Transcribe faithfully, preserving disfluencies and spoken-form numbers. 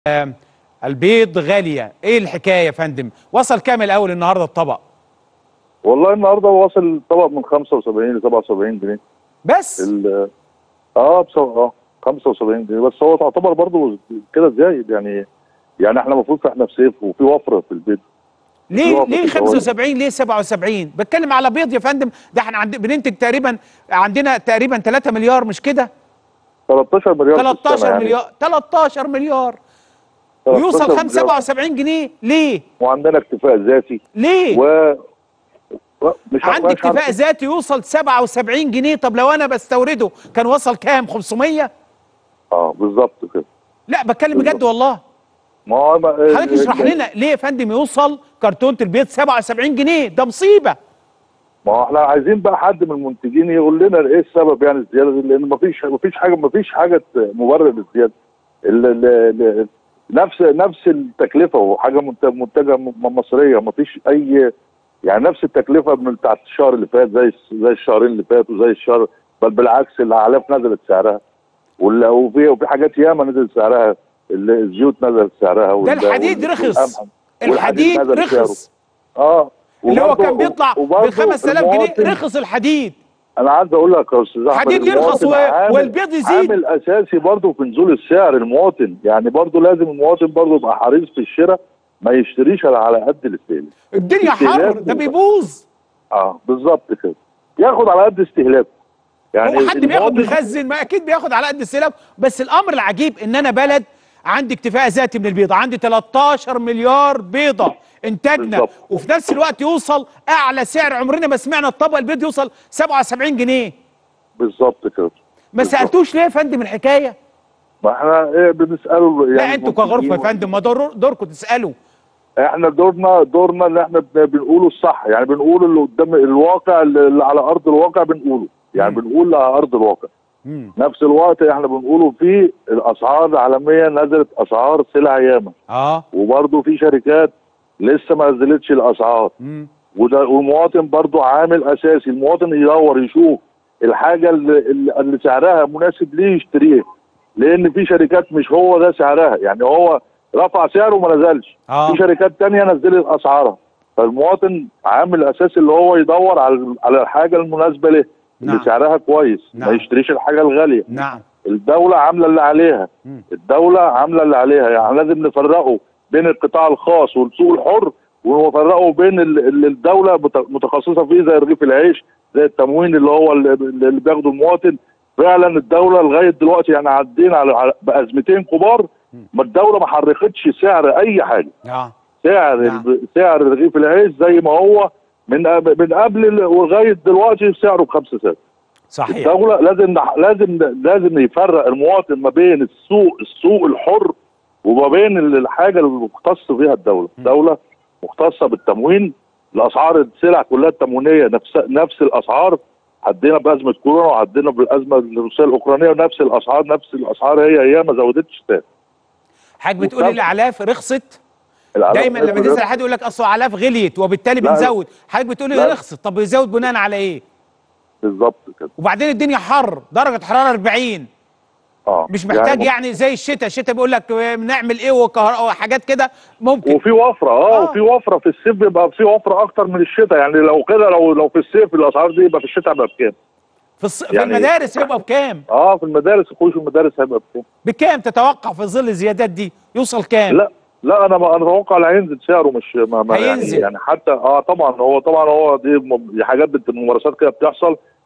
آم، البيض غالية، ايه الحكاية يا فندم؟ وصل كام الاول النهارده الطبق؟ والله النهارده واصل الطبق من خمسة وسبعين ل سبعة وسبعين جنيه. بس ال اه بس اه خمسة وسبعين جنيه، بس هو تعتبر برضه كده زايد يعني. يعني احنا المفروض احنا في صيف وفي وفره في البيض. في ليه وفره ليه في الجوال. خمسة وسبعين ليه سبعة وسبعين؟ بتكلم على بيض يا فندم، ده احنا عند بننتج تقريبا، عندنا تقريبا ثلاثة مليار مش كده؟ تلتاشر مليار في السنه تلتاشر يعني. مليار، تلتاشر مليار ويوصل تلتاشر خمسة مليار. سبعة وسبعين جنيه ليه؟ وعندنا اكتفاء ذاتي ليه؟ و مش عندي مش اكتفاء عارف. ذاتي يوصل سبعة وسبعين جنيه، طب لو انا بستورده كان وصل كام؟ خمسمية؟ اه بالظبط كده. لا بتكلم بجد بالظبط. والله. ما هو ما حضرتك اشرح لنا ليه يا فندم يوصل كرتونه البيض سبعة وسبعين جنيه؟ ده مصيبه. ما هو احنا عايزين بقى حد من المنتجين يقول لنا ايه السبب يعني الزياده دي، لان مفيش مفيش حاجه مفيش حاجه مبرر للزياده. ال- ال- ال- نفس نفس التكلفه وحاجه منت- منتجه م- مصريه، مفيش اي يعني نفس التكلفه من بتاعت الشهر اللي فات زي زي الشهرين اللي فاتوا زي الشهر، بل بالعكس الاعلاف نزلت سعرها، وال- وفي وفي حاجات ياما نزل سعرها، ال- الزيوت نزلت سعرها ده وال- الحديد وال- رخص، والقمح والحديد الحديد نزل سعره. رخص، اه اللي هو كان وبرضه بيطلع ب وبرضه خمسة آلاف جنيه المواطن. رخص الحديد. انا عايز اقول لك يا استاذ احمد، حديد يرخص المواطن و... عامل والبيض يزيد. عامل اساسي برضه في نزول السعر. المواطن يعني برضه لازم المواطن برضه يبقى حريص في الشراء، ما يشتريش على قد الاستهلاك. الدنيا حر، استهلاك ده و- بيبوظ. اه بالظبط كده، ياخد على قد استهلاكه. يعني هو حد بياخد المواطن مخزن؟ ما اكيد بياخد على قد السلاب. بس الامر العجيب ان انا بلد عندي اكتفاء ذاتي من البيضه، عندي تلتاشر مليار بيضه انتاجنا، بالظبط. وفي نفس الوقت يوصل اعلى سعر، عمرنا ما سمعنا الطبق البيض يوصل سبعة وسبعين جنيه. بالظبط كده. ما بالظبط. سالتوش ليه يا فندم الحكايه؟ ما احنا ايه بنساله يعني. لا انتوا كغرفه يا فندم، ما دور دوركم تسالوا. احنا دورنا دورنا اللي احنا بن- بنقوله الصح، يعني بنقول اللي قدام الواقع، اللي على ارض الواقع بنقوله، يعني مم. بنقول على ارض الواقع. مم. نفس الوقت احنا بنقوله في الاسعار العالميه نزلت اسعار سلع ياما، اه وبرضه في شركات لسه ما نزلتش الاسعار. مم. وده والمواطن برضه عامل اساسي، المواطن يدور يشوف الحاجه اللي, اللي سعرها مناسب ليه يشتريها، لان في شركات مش هو ده سعرها، يعني هو رفع سعره وما نزلش. اه في شركات تانية نزلت اسعارها، فالمواطن عامل اساسي اللي هو يدور على على الحاجه المناسبه له، اللي نعم. سعرها كويس، نعم. ما يشتريش الحاجه الغاليه. نعم. الدولة عاملة اللي عليها. مم. الدولة عاملة اللي عليها، يعني لازم نفرقه بين القطاع الخاص والسوق الحر، ونفرقه بين ال- اللي الدولة مت- متخصصة فيه زي رغيف العيش، زي التموين اللي هو اللي اللي بياخده المواطن. فعلا الدولة لغاية دلوقتي يعني عدينا على على- بأزمتين كبار، ما الدولة ما حركتش سعر أي حاجة. اه سعر نعم. ال- سعر رغيف العيش زي ما هو من قبل- من قبل ال- ولغاية دلوقتي سعره بخمسة سنت. صحيح. الدولة لازم لازم لازم يفرق المواطن ما بين السوق السوق الحر وما بين الحاجة اللي مختصة فيها الدولة. الدولة مختصة بالتموين، الأسعار السلع كلها التموينية نفس نفس الأسعار. عدينا بأزمة كورونا وعدينا بالأزمة الروسية الأوكرانية، ونفس الأسعار نفس الأسعار هي هي ما زودتش تاني. حضرتك بتقولي الاعلاف رخصت؟ العلاقة دايما لما تسال حد يقول لك اصل اعلاف غليت وبالتالي لا، بنزود، حضرتك بتقولي لا. رخصت، طب يزود بناء على ايه؟ بالظبط كده. وبعدين الدنيا حر، درجه حراره أربعين، اه مش محتاج يعني زي الشتاء، الشتاء بيقول لك بنعمل ايه وكهرباء وحاجات كده ممكن. وفي وفره اه, آه. وفي وفره في الصيف، بيبقى في وفره اكتر من الشتاء. يعني لو كده لو لو في الصيف الاسعار دي، يبقى في الشتاء هيبقى بكام؟ في, الص... في يعني المدارس يبقى بكام؟ اه في المدارس، الخروج في المدارس هيبقى بكام؟ بكام تتوقع في ظل الزيادات دي يوصل كام؟ لا لا انا ما انا اتوقع لا هينزل سعره، مش ما ما يعني هينزل. يعني حتى اه طبعا هو طبعا هو دي م- دي حاجات بت- ممارسات كده بتحصل،